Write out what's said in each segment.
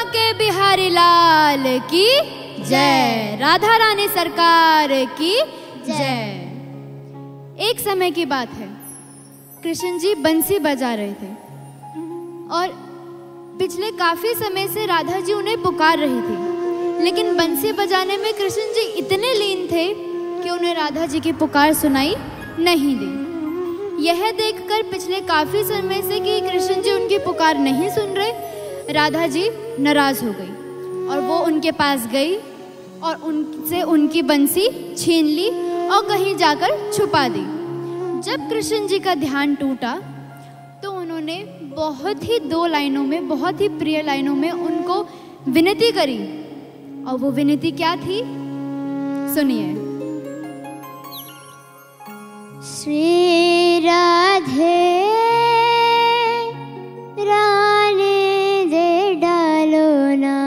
के बिहारी लाल की जय, राधा रानी सरकार की जय। एक समय की बात है, कृष्ण जी बंसी बजा रहे थे और पिछले काफी समय से राधा जी उन्हें पुकार रही थी, लेकिन बंसी बजाने में कृष्ण जी इतने लीन थे कि उन्हें राधा जी की पुकार सुनाई नहीं दी। यह देखकर पिछले काफी समय से कि कृष्ण जी उनकी पुकार नहीं सुन रहे, राधा जी नाराज हो गई और वो उनके पास गई और उनसे उनकी बंसी छीन ली और कहीं जाकर छुपा दी। जब कृष्ण जी का ध्यान टूटा तो उन्होंने बहुत ही 2 लाइनों में, बहुत ही प्रिय लाइनों में उनको विनती करी, और वो विनती क्या थी सुनिए। श्री राधे रानी दे डालो ना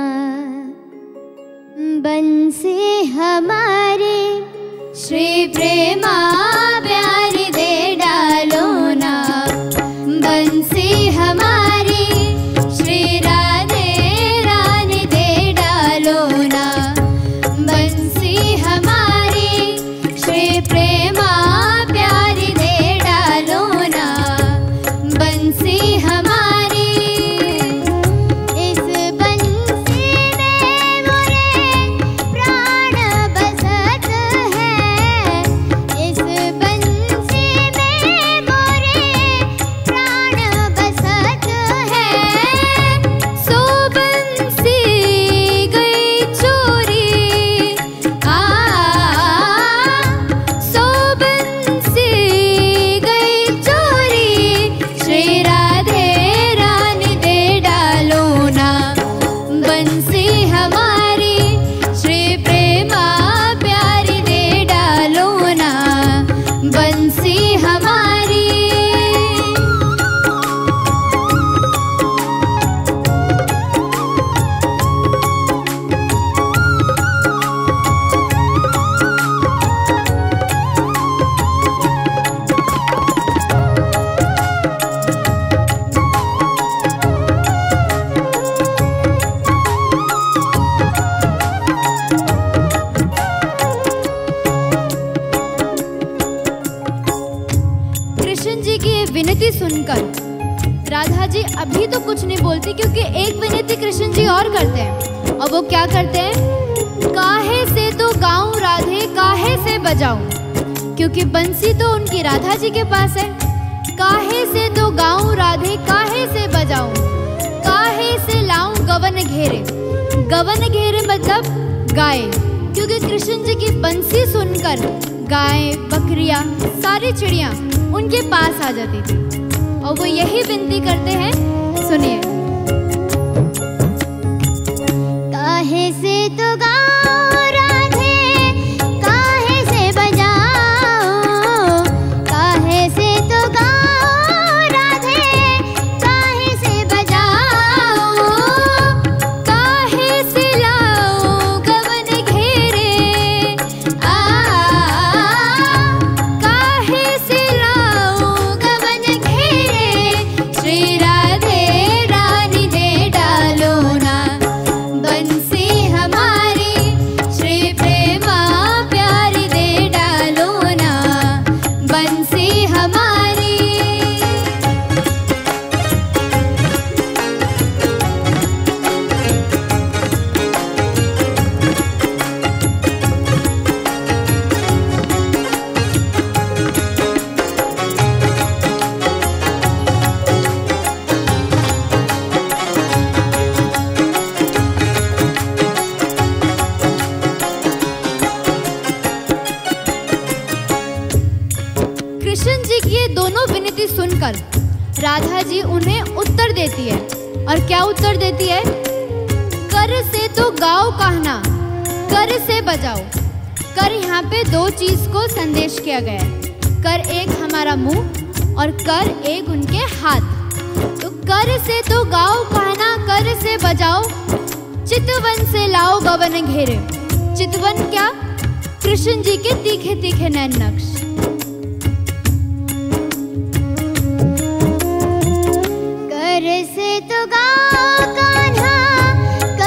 बंसी हमारी, श्री प्रेमा प्यारी दे डालो ना बंसी हमारी, श्री राधे रानी दे डालो ना बंसी हमारी, श्री प्रेमा प्यारी दे डालो ना बंसी हमारी। इस बंसी में मोरे प्राण बसत है, इस बंसी में मोरे प्राण बसत है। सो बंसी गई चोरी, सो बंसी गई चोरी, श्री राधे रानी दे डालो ना बंसी हमारी, श्री प्रेमा प्यारी दे डालो ना बंसी हमारी। कृष्ण जी की ये विनती सुनकर राधा जी अभी तो कुछ नहीं बोलती, क्योंकि एक विनती कृष्ण जी और करते हैं, और वो क्या करते हैं, काहे से तो गाऊं राधे काहे से बजाऊं, क्योंकि बंसी तो उनकी राधा जी के पास है। काहे से तो गाऊं राधे काहे से बजाऊं, काहे से लाऊं गवन घेरे, गवन घेरे मतलब गाय, क्योंकि कृष्ण जी की बंसी सुनकर गाय, बकरियां, सारी चिड़ियां उनके पास आ जाती थी, और वो यही विनती करते हैं, सुनिए। काहे से तो गाओ राधे काहे से बजाओ, काहे से तो गाओ राधे काहे से बजाओ, काहे से लाओ गवन घेरे, काहे से लाओ गवन घेरे, श्री राधे रानी दे डालो ना बंसी हमारी, श्री प्रेमा प्यारी दे डालो ना बंसी हमारी। कृष्ण जी की ये दोनों विनती सुनकर राधा जी उन्हें उत्तर देती है, और क्या उत्तर देती है, कर से तो गाओ कहना, कर से बजाओ। कर यहाँ पे 2 चीज को संदेश किया गया है, कर एक हमारा मुंह और कर एक उनके हाथ। तो कर से तो गाओ कहना, कर से बजाओ, चितवन से लाओ गवन घेरे। चितवन क्या, कृष्ण जी के तीखे तीखे नैन नक्श। कर से तो गाओ कान्हा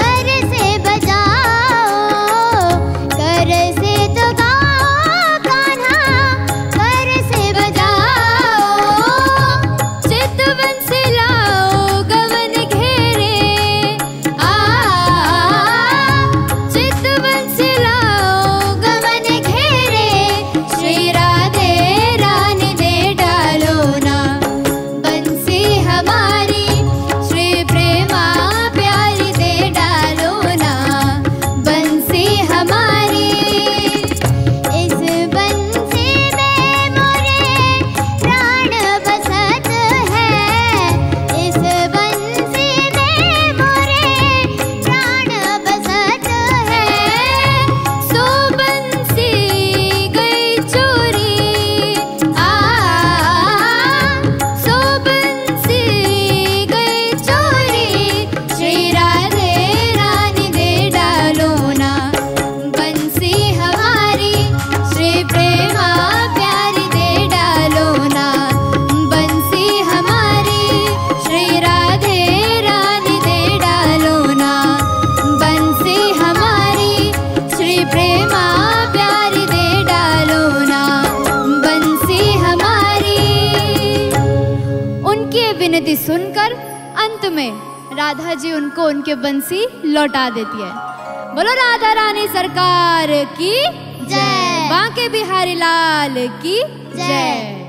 विनती सुनकर अंत में राधा जी उनको उनके बंसी लौटा देती है। बोलो राधा रानी सरकार की जय। बांके बिहारी लाल की जय।